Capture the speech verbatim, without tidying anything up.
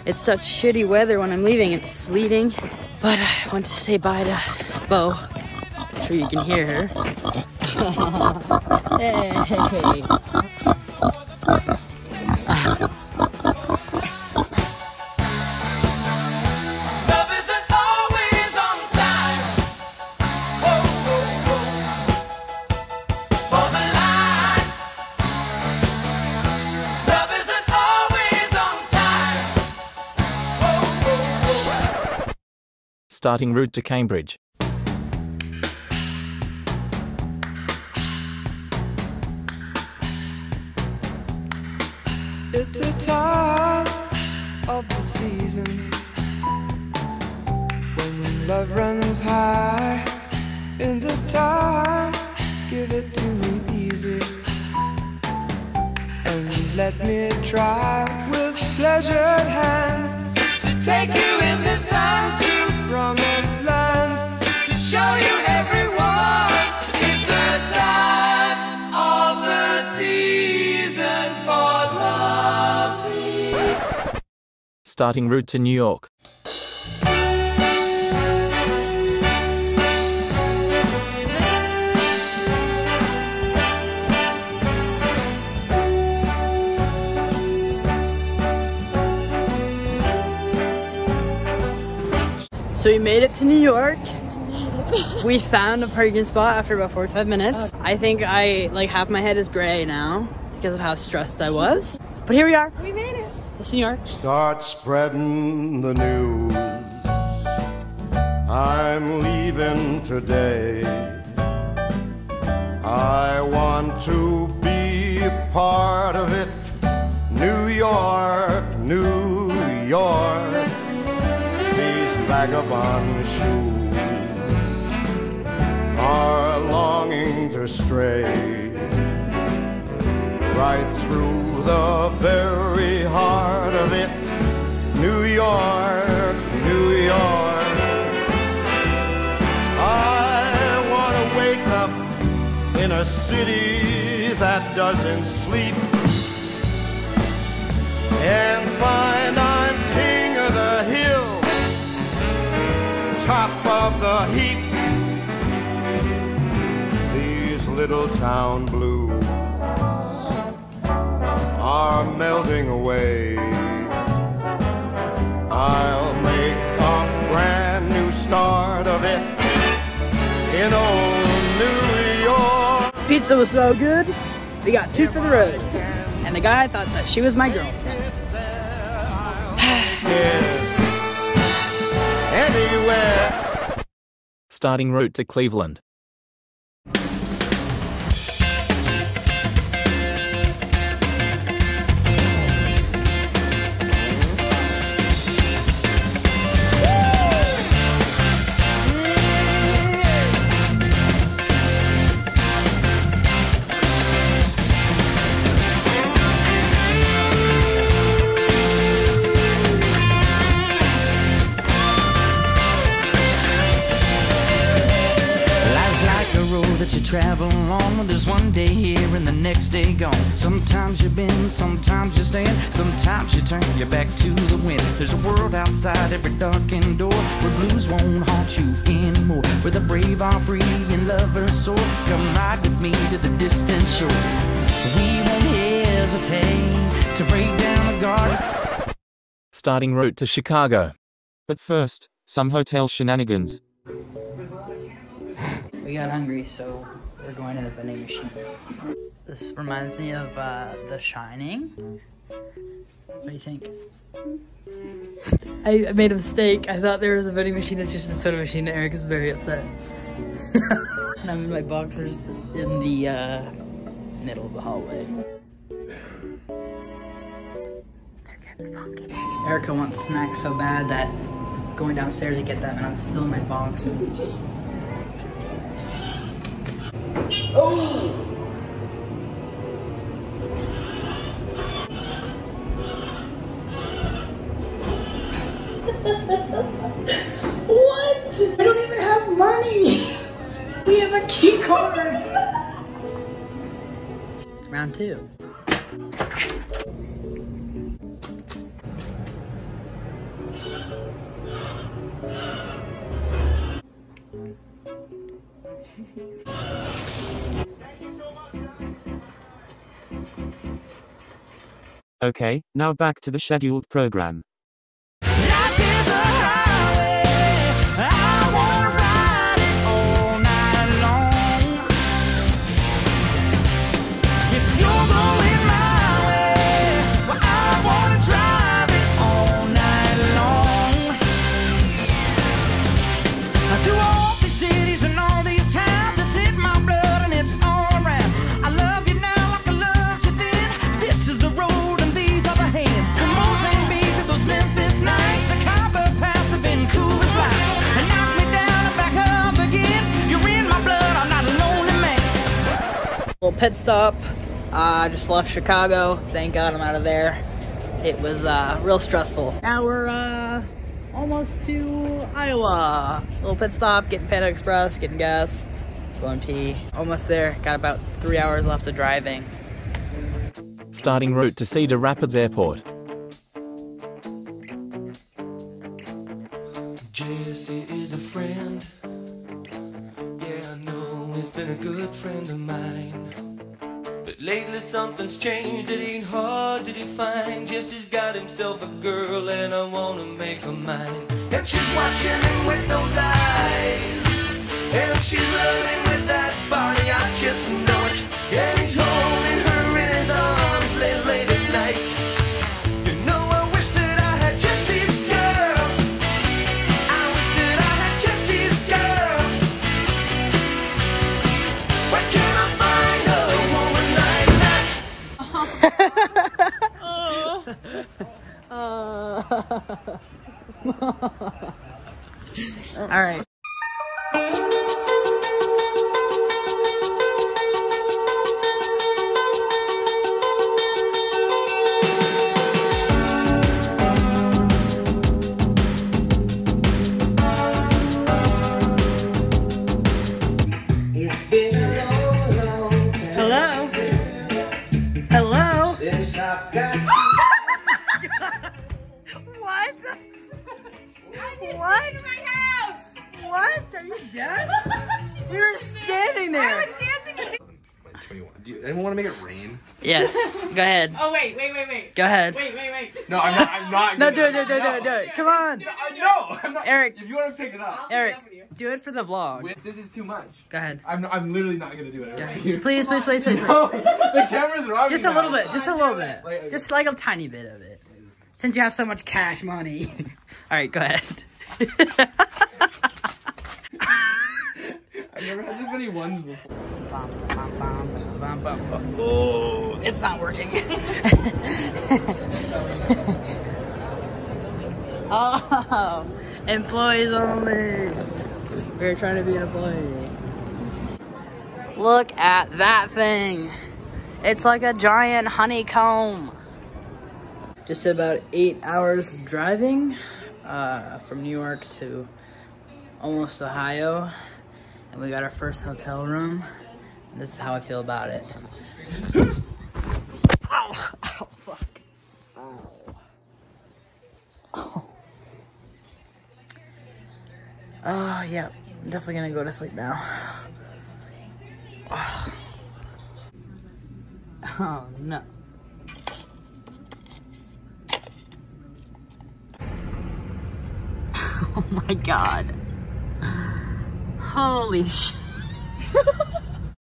It's such shitty weather when I'm leaving. It's sleeting. But I want to say bye to Bo. I'm sure you can hear her. Hey. Starting route to Cambridge. It's the time of the season when love runs high. In this time, give it to me easy and let me try with pleasured hands to take you in the sun to promised lands, to show you everyone. It's the time of the season for loving. Starting route to New York. So we made it to New York. We found a parking spot after about forty-five minutes. I think I, like, half my head is gray now because of how stressed I was. But here we are. We made it. It's New York. Start spreading the news. I'm leaving today. I want to be a part of it. New York, New York. These vagabond shoes are longing to stray right through the very heart of it. New York, New York. I want to wake up in a city that doesn't sleep and find I'm king of the hill, top of the heap. These little town blues are melting away. I'll make a brand new start of it in old New York. Pizza was so good. We got two for the road. And the guy thought that she was my girlfriend. Anywhere. Starting route to Cleveland. That you travel along, there's one day here and the next day gone. Sometimes you bend, sometimes you stand, sometimes you turn your back to the wind. There's a world outside every darkened door where blues won't haunt you anymore, where the brave are free and lovers soar. Come ride with me to the distant shore. We won't hesitate to break down the guard. Starting route to Chicago. But first, some hotel shenanigans. We got hungry, so we're going to the vending machine. This reminds me of uh, The Shining. What do you think? I, I made a mistake. I thought there was a vending machine. It's just a soda machine. Eric is very upset. And I'm in my boxers in the uh, middle of the hallway. They're getting funky. Erica wants snacks so bad that I'm going downstairs to get them, and I'm still in my boxers. Oh! What? I don't even have money! We have a key card! Round two. Okay, now back to the scheduled program. Life is a highway, I wanna ride it all night long. If you're going my way, well, I wanna drive it all night long. Through all these cities and all these towns, it's in my blood and it's all around. I love you now like I loved you then. This is the road and these are the hands. From Mozambique to those Memphis nights, the Copper Pass to Vancouver sights, and knock me down and back up again. You're in my blood, I'm not a lonely man. Little pit stop. I uh, just left Chicago. Thank God I'm out of there. It was uh, real stressful. Now we're uh, almost to Iowa. Little pit stop, getting Panda Express, getting gas, going pee. Almost there. Got about three hours left of driving. Starting route to Cedar Rapids Airport. Jesse is a friend. Yeah, I know he's been a good friend of mine. But lately something's changed, it ain't hard to define. Jesse's got himself a girl and I wanna make her mine. And she's watching him with those eyes, and she's loving with that body, I just know it. And he's holding her in his arms late, late at night. You know I wish that I had Jesse's girl. I wish that I had Jesse's girl. Where can I find a woman like that? All right. It's been a long, long time Hello? Hello? since I've got you. What? What? What? Are you dead? You were standing there. twenty-one. Do you, anyone want to make it rain? Yes. Go ahead. Oh wait, wait, wait, wait. Go ahead. Wait, wait, wait. No, I'm not. I'm not. No, gonna- do it, do it, do it, do it, do it. Come on. No, I- no, I'm not. Eric. If you want to pick it up, Eric, do it for the vlog. Wait, this is too much. Go ahead. I'm. I'm literally not gonna do it. Go Right ahead. here. Please, please, please, please, please. No, the camera's wrong. Just a little bit. Just a little bit. Like- Just like a tiny bit of it. Since you have so much cash money. All right, go ahead. I've never had this many ones before. Oh, it's not working. Oh, employees only. We're trying to be an employee. Look at that thing. It's like a giant honeycomb. Just about eight hours of driving uh, from New York to almost Ohio. And we got our first hotel room. And this is how I feel about it. Ow! Ow, fuck. Ow. Oh. Oh, yeah. I'm definitely gonna go to sleep now. Oh, oh no. Oh my god. Holy shit.